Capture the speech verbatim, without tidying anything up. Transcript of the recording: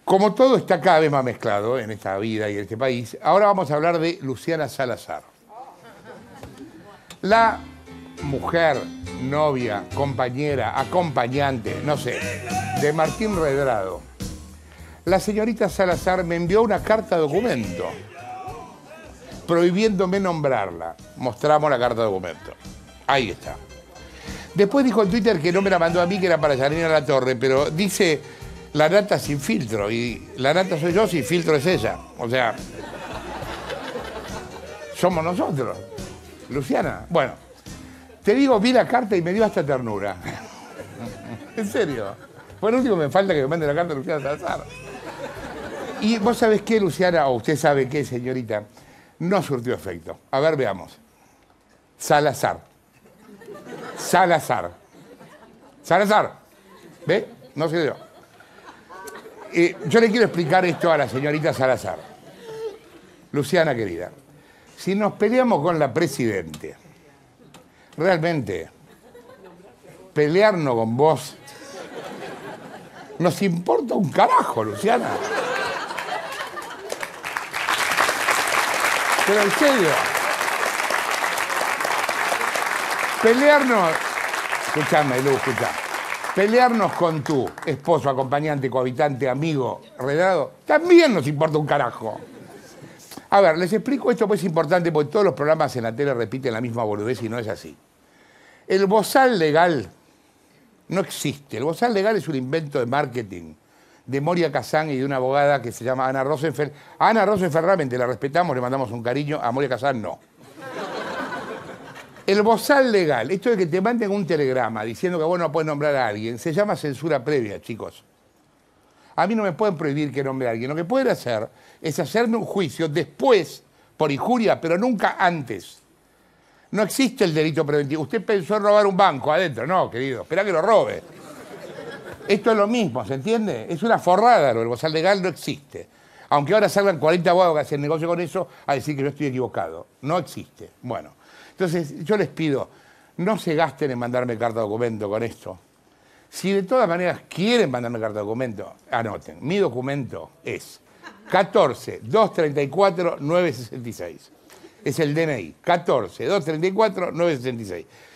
Como todo está cada vez más mezclado en esta vida y en este país, ahora vamos a hablar de Luciana Salazar. La mujer, novia, compañera, acompañante, no sé, de Martín Redrado. La señorita Salazar me envió una carta documento prohibiéndome nombrarla. Mostramos la carta documento. Ahí está. Después dijo en Twitter que no me la mandó a mí, que era para Janina Latorre, pero dice la nata sin filtro, y la nata soy yo, sin filtro es ella. O sea, somos nosotros. Luciana, bueno, te digo, vi la carta y me dio hasta ternura. En serio. Por último me falta que me mande la carta a Luciana Salazar. Y vos sabés qué, Luciana, o usted sabe qué, señorita, no surtió efecto. A ver, veamos. Salazar. Salazar. Salazar. ¿Ve? No se dio. Eh, yo le quiero explicar esto a la señorita Salazar. Luciana, querida, si nos peleamos con la presidente, realmente, pelearnos con vos nos importa un carajo, Luciana. Pero en serio, pelearnos, escuchame, Lu, escuchá, pelearnos con tu esposo, acompañante, cohabitante, amigo, Redrado, también nos importa un carajo. A ver, les explico esto, pues es importante, porque todos los programas en la tele repiten la misma boludez y no es así. El bozal legal no existe. El bozal legal es un invento de marketing de Moria Kazan y de una abogada que se llama Ana Rosenfeld. A Ana Rosenfeld realmente la respetamos, le mandamos un cariño, a Moria Kazan no. El bozal legal, esto de que te manden un telegrama diciendo que vos no puedes nombrar a alguien, se llama censura previa, chicos. A mí no me pueden prohibir que nombre a alguien. Lo que pueden hacer es hacerme un juicio después por injuria, pero nunca antes. No existe el delito preventivo. Usted pensó en robar un banco adentro. No, querido, espera que lo robe. Esto es lo mismo, ¿se entiende? Es una forrada, lo del bozal legal no existe. Aunque ahora salgan cuarenta abogados que hacen negocio con eso a decir que yo estoy equivocado. No existe. Bueno, entonces yo les pido, no se gasten en mandarme carta documento con esto. Si de todas maneras quieren mandarme carta documento, anoten. Mi documento es catorce, doscientos treinta y cuatro, novecientos sesenta y seis. Es el D N I. catorce, doscientos treinta y cuatro, novecientos sesenta y seis.